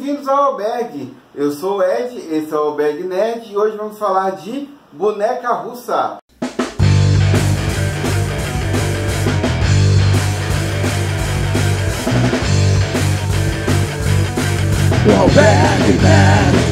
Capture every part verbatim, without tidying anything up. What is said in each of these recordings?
Bem-vindos ao Albergue. Eu sou o Ed, esse é o Albergue Nerd e hoje vamos falar de boneca russa. Albergue Nerd.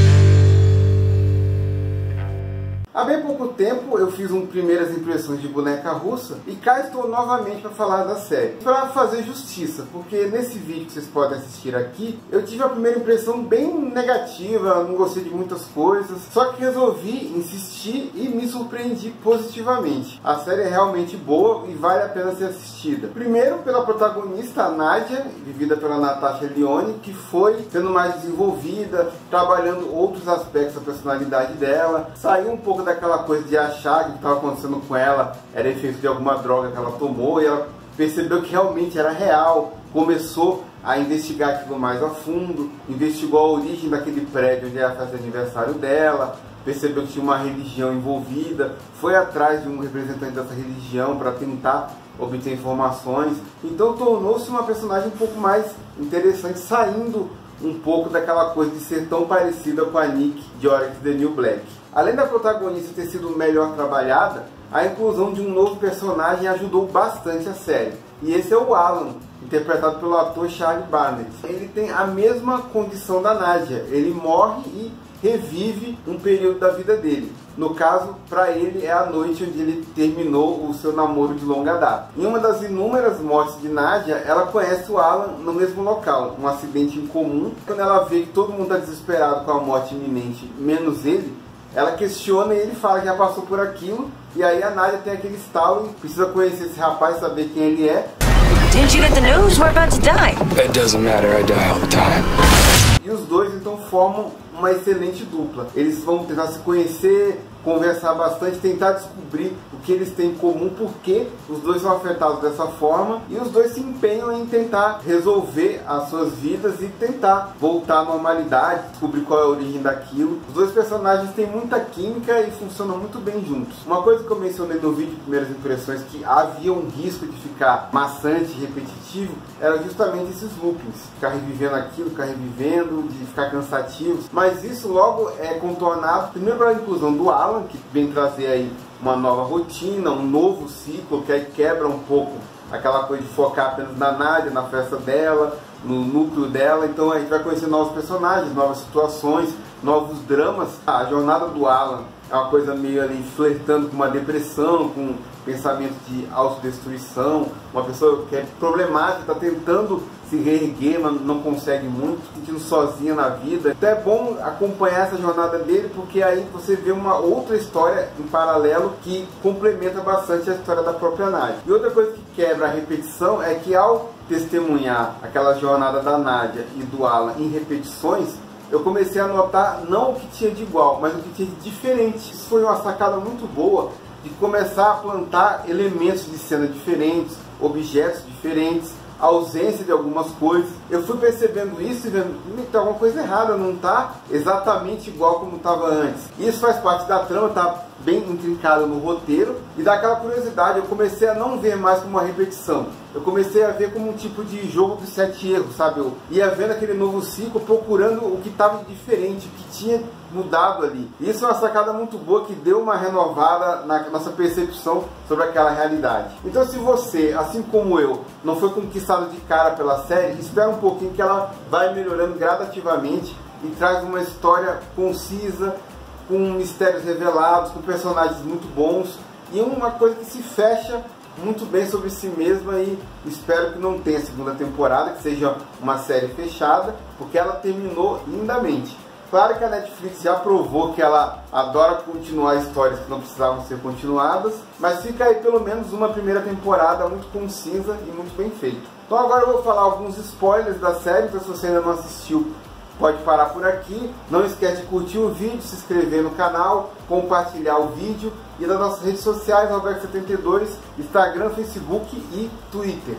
Há bem pouco tempo eu fiz um primeiras impressões de boneca russa e cá estou novamente para falar da série. Para fazer justiça, porque nesse vídeo que vocês podem assistir aqui, eu tive a primeira impressão bem negativa, não gostei de muitas coisas, só que resolvi insistir e me surpreendi positivamente. A série é realmente boa e vale a pena ser assistida. Primeiro pela protagonista, a Nadia, vivida pela Natasha Lyonne, que foi sendo mais desenvolvida, trabalhando outros aspectos da personalidade dela, saiu um pouco daquela coisa de achar que o que estava acontecendo com ela era efeito de alguma droga que ela tomou e ela percebeu que realmente era real, começou a investigar aquilo mais a fundo, investigou a origem daquele prédio onde ela fazia aniversário dela, percebeu que tinha uma religião envolvida, foi atrás de um representante dessa religião para tentar obter informações, então tornou-se uma personagem um pouco mais interessante, saindo um pouco daquela coisa de ser tão parecida com a Nick de Orange is the New Black. Além da protagonista ter sido melhor trabalhada, a inclusão de um novo personagem ajudou bastante a série. E esse é o Alan, interpretado pelo ator Charlie Barnett. Ele tem a mesma condição da Nadia, ele morre e revive um período da vida dele. No caso, para ele é a noite onde ele terminou o seu namoro de longa data. Em uma das inúmeras mortes de Nadia, ela conhece o Alan no mesmo local, um acidente em comum. Quando ela vê que todo mundo está desesperado com a morte iminente, menos ele, ela questiona e ele fala que já passou por aquilo. E aí a Nadia tem aquele estalo e precisa conhecer esse rapaz, saber quem ele é. Didn't you get the news? We're about to die. It doesn't matter, I die all the time. E os dois então formam uma excelente dupla. Eles vão tentar se conhecer, conversar bastante, tentar descobrir o que eles têm em comum, porque os dois são afetados dessa forma, e os dois se empenham em tentar resolver as suas vidas e tentar voltar à normalidade, descobrir qual é a origem daquilo. Os dois personagens têm muita química e funcionam muito bem juntos. Uma coisa que eu mencionei no vídeo de primeiras impressões, que havia um risco de ficar maçante e repetitivo, era justamente esses loopings, ficar revivendo aquilo, ficar revivendo, de ficar cansativos, mas isso logo é contornado, primeiro pela inclusão do Alan, que vem trazer aí uma nova rotina, um novo ciclo, que aí quebra um pouco aquela coisa de focar apenas na Nadia, na festa dela, no núcleo dela. Então a gente vai conhecer novos personagens, novas situações, novos dramas. A jornada do Alan é uma coisa meio ali flertando com uma depressão, com pensamento de autodestruição, uma pessoa que é problemática, está tentando se reerguer, mas não consegue muito, se sentindo sozinha na vida. Então é bom acompanhar essa jornada dele, porque aí você vê uma outra história em paralelo que complementa bastante a história da própria Nadia. E outra coisa que quebra a repetição é que ao testemunhar aquela jornada da Nadia e do Alan em repetições, eu comecei a notar não o que tinha de igual, mas o que tinha de diferente. Isso foi uma sacada muito boa, de começar a plantar elementos de cena diferentes, objetos diferentes, a ausência de algumas coisas. Eu fui percebendo isso e vendo, tem alguma coisa errada, não está exatamente igual como estava antes. Isso faz parte da trama, está bem intrincada no roteiro, e dá aquela curiosidade. Eu comecei a não ver mais como uma repetição, eu comecei a ver como um tipo de jogo dos sete erros, sabe? Eu ia vendo aquele novo ciclo, procurando o que estava de diferente, o que tinha mudado ali. E isso é uma sacada muito boa, que deu uma renovada na nossa percepção sobre aquela realidade. Então, se você, assim como eu, não foi conquistado de cara pela série, espera um pouquinho que ela vai melhorando gradativamente e traz uma história concisa, com mistérios revelados, com personagens muito bons e uma coisa que se fecha muito bem sobre si mesma. E espero que não tenha segunda temporada, que seja uma série fechada, porque ela terminou lindamente. Claro que a Netflix já provou que ela adora continuar histórias que não precisavam ser continuadas, mas fica aí pelo menos uma primeira temporada muito concisa e muito bem feita. Então agora eu vou falar alguns spoilers da série, então se você ainda não assistiu, pode parar por aqui. Não esquece de curtir o vídeo, se inscrever no canal, compartilhar o vídeo, e nas nossas redes sociais, Albergue setenta e dois, Instagram, Facebook e Twitter.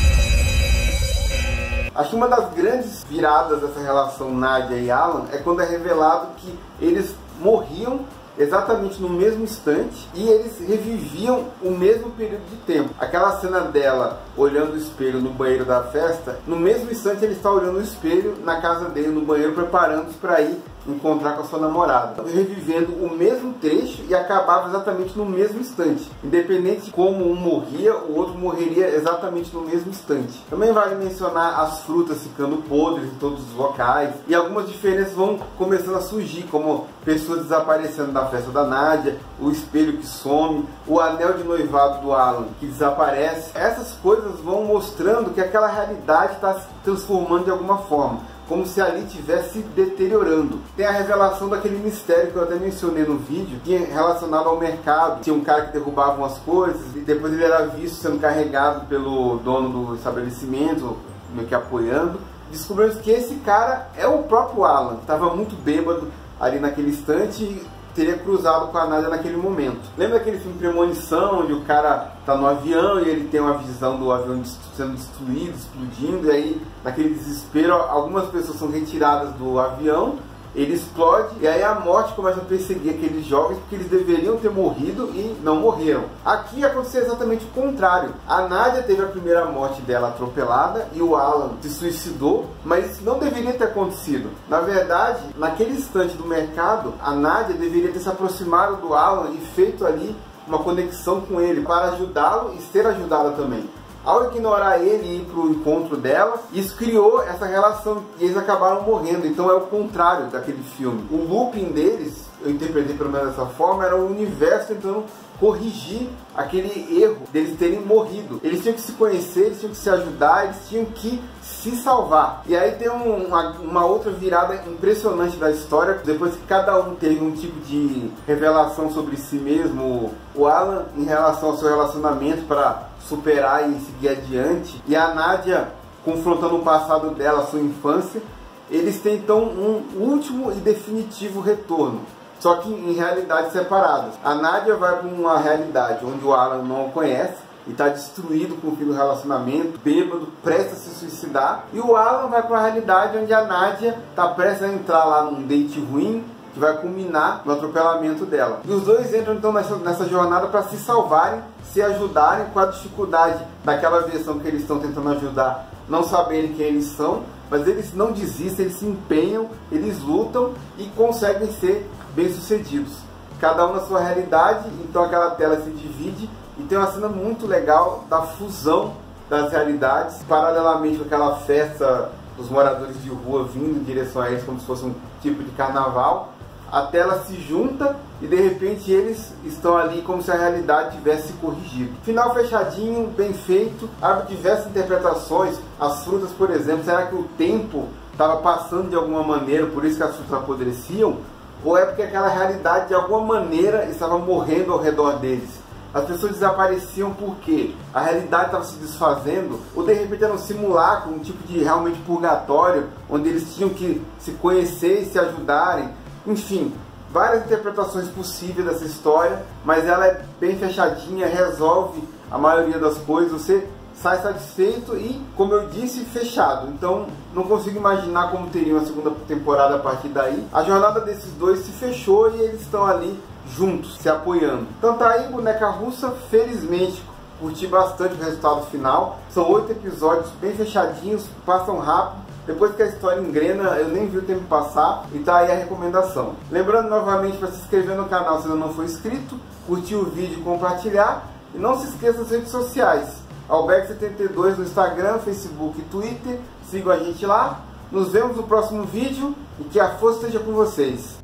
Acho que uma das grandes viradas dessa relação Nadia e Alan é quando é revelado que eles morriam exatamente no mesmo instante e eles reviviam o mesmo período de tempo. Aquela cena dela olhando o espelho no banheiro da festa, no mesmo instante ele está olhando o espelho na casa dele, no banheiro, preparando-se para ir encontrar com a sua namorada, revivendo o mesmo trecho e acabava exatamente no mesmo instante. Independente de como um morria, o outro morreria exatamente no mesmo instante. Também vale mencionar as frutas ficando podres em todos os locais e algumas diferenças vão começando a surgir, como pessoas desaparecendo da festa da Nadia, o espelho que some, o anel de noivado do Alan que desaparece. Essas coisas vão mostrando que aquela realidade está se transformando de alguma forma, como se ali estivesse se deteriorando. Tem a revelação daquele mistério que eu até mencionei no vídeo, que é relacionado ao mercado. Tinha um cara que derrubava umas coisas e depois ele era visto sendo carregado pelo dono do estabelecimento, meio que apoiando. Descobrimos que esse cara é o próprio Alan, que estava muito bêbado ali naquele instante e teria cruzado com a Nadia naquele momento. Lembra aquele filme Premonição, onde o cara tá no avião e ele tem uma visão do avião sendo destruído, explodindo, e aí naquele desespero algumas pessoas são retiradas do avião, ele explode e aí a morte começa a perseguir aqueles jovens porque eles deveriam ter morrido e não morreram. Aqui aconteceu exatamente o contrário. A Nadia teve a primeira morte dela atropelada e o Alan se suicidou, mas isso não deveria ter acontecido. Na verdade, naquele instante do mercado, a Nadia deveria ter se aproximado do Alan e feito ali uma conexão com ele para ajudá-lo e ser ajudada também. Ao ignorar ele e ir para o encontro dela, isso criou essa relação e eles acabaram morrendo. Então é o contrário daquele filme. O looping deles, eu interpretei pelo menos dessa forma, era o universo tentando corrigir aquele erro deles terem morrido. Eles tinham que se conhecer, eles tinham que se ajudar, eles tinham que se salvar. E aí tem um, uma, uma outra virada impressionante da história, depois que cada um teve um tipo de revelação sobre si mesmo. O Alan em relação ao seu relacionamento para superar e seguir adiante, e a Nadia confrontando o passado dela, a sua infância. Eles têm então um último e definitivo retorno, só que em realidades separadas. A Nadia vai para uma realidade onde o Alan não o conhece e está destruído com o fim do relacionamento, bêbado, prestes a se suicidar. E o Alan vai para uma realidade onde a Nadia está prestes a entrar lá num date ruim, que vai culminar no atropelamento dela. E os dois entram então nessa, nessa jornada para se salvarem, se ajudarem com a dificuldade daquela versão que eles estão tentando ajudar, não saberem quem eles são, mas eles não desistem, eles se empenham, eles lutam e conseguem ser bem-sucedidos. Cada um na sua realidade, então aquela tela se divide e tem uma cena muito legal da fusão das realidades, paralelamente com aquela festa dos moradores de rua vindo em direção a eles como se fosse um tipo de carnaval. A tela se junta e de repente eles estão ali como se a realidade tivesse se corrigido. Final fechadinho, bem feito, abre diversas interpretações. As frutas, por exemplo, será que o tempo estava passando de alguma maneira, por isso que as frutas apodreciam? Ou é porque aquela realidade de alguma maneira estava morrendo ao redor deles? As pessoas desapareciam porque a realidade estava se desfazendo, ou de repente era um simulacro, um tipo de realmente purgatório, onde eles tinham que se conhecer e se ajudarem. Enfim, várias interpretações possíveis dessa história, mas ela é bem fechadinha, resolve a maioria das coisas, você sai satisfeito e, como eu disse, fechado. Então não consigo imaginar como teria uma segunda temporada a partir daí. A jornada desses dois se fechou e eles estão ali juntos, se apoiando. Então tá aí, Boneca Russa. Felizmente curti bastante o resultado final. São oito episódios bem fechadinhos, passam rápido. Depois que a história engrena, eu nem vi o tempo passar, e tá aí a recomendação. Lembrando novamente para se inscrever no canal se ainda não for inscrito, curtir o vídeo e compartilhar. E não se esqueça das redes sociais. Albeck setenta e dois no Instagram, Facebook e Twitter. Sigam a gente lá. Nos vemos no próximo vídeo e que a força esteja com vocês.